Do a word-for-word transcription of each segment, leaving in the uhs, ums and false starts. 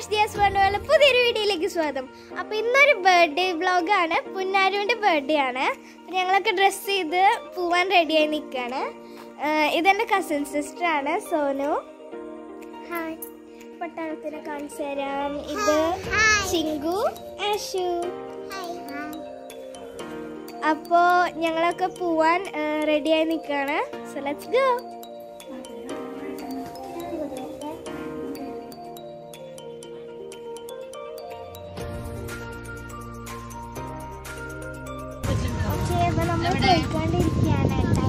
Dash Dias Vanduvala പുതിയൊരു വീഡിയോയിലേക്ക് സ്വാഗതം. അപ്പോൾ ഇന്നൊരു ബർത്ത്ഡേ വ്ലോഗ് ആണ്. പുന്നാരുവിന്റെ ബർത്ത്ഡേ ആണ്. ഞങ്ങളൊക്കെ ഡ്രസ് ചെയ്ത് പോവാൻ റെഡി ആയി നിൽക്കുകയാണ്. ഇതെന്റെ കസിൻ സിസ്റ്റർ ആണ് സോനു. ഹായ്. പട്ടാളത്തിനെ കാണിച്ചു തരാം. ഇത് ചിങ്കു, ആഷു. അപ്പോൾ ഞങ്ങളൊക്കെ പോവാൻ റെഡി ആയി നിൽക്കുകയാണ്. So let's go. നമ്മൾ പോയിക്കൊണ്ടിരിക്കുകയാണ് കേട്ടോ.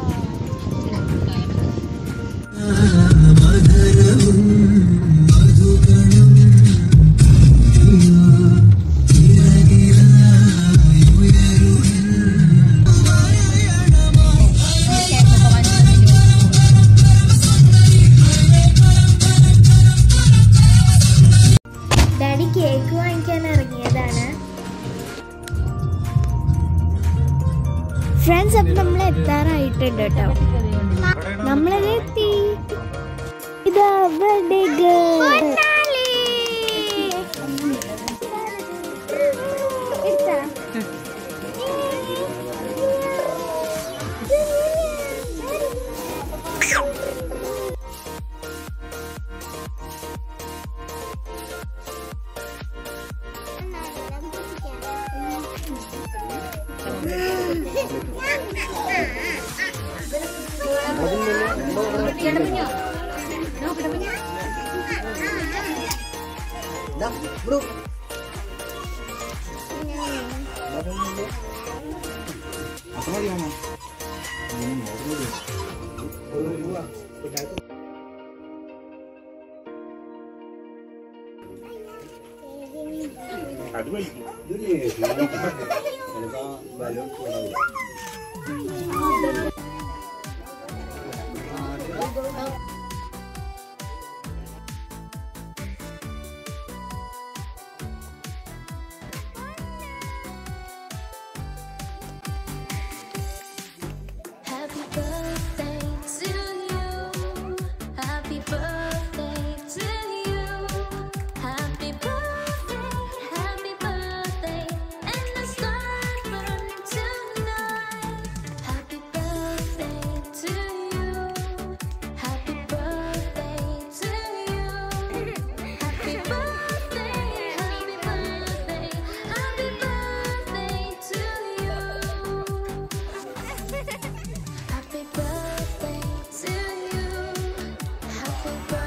ഡാഡി കേക്ക് വാങ്ങിക്കാൻ ഇറങ്ങിയതാണ്. ഫ്രണ്ട്സ്, അപ്പം നമ്മൾ എത്താറായിട്ടുണ്ട് കേട്ടോ. നമ്മളത് എത്തി. ഇതാ birthday girl. Bro. Apa lagi mama? Aduh, ini. Kalau balon pulang. Happy birthday to you. Happy birthday.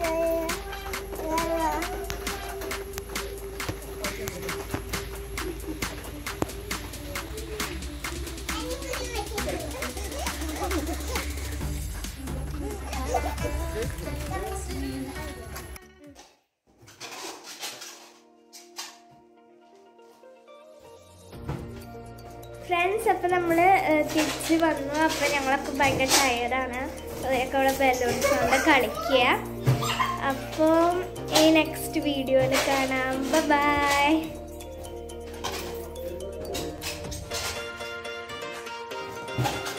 Friends, അപ്പോൾ നമ്മൾ തിരിച്ച് വന്നു. അപ്പോൾ ഞങ്ങളൊക്കെ ഭയങ്കര ടയർഡാണ്. അതൊക്കെ അവിടെ ബലൂൺസ് കൊണ്ട് കളിക്കുക. അപ്പോൾ ഈ നെക്സ്റ്റ് വീഡിയോയിൽ കാണാം. ബൈ.